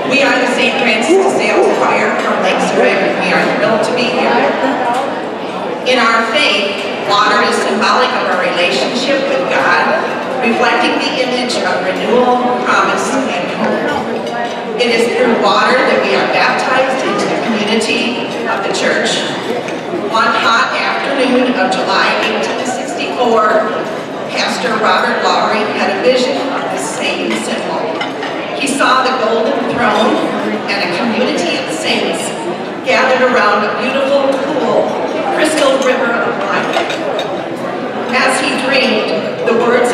We are the St. Francis de Sales Choir from Lake Zurich. We are thrilled to be here. In our faith, water is symbolic of our relationship with God, reflecting the image of renewal, promise, and hope. It is through water that we are baptized into the community of the church. One hot afternoon of July 1864, Pastor Robert Lowry had a vision of the same symbol. He saw the golden throne and a community of saints gathered around a beautiful, cool, crystal river of life. As he dreamed, the words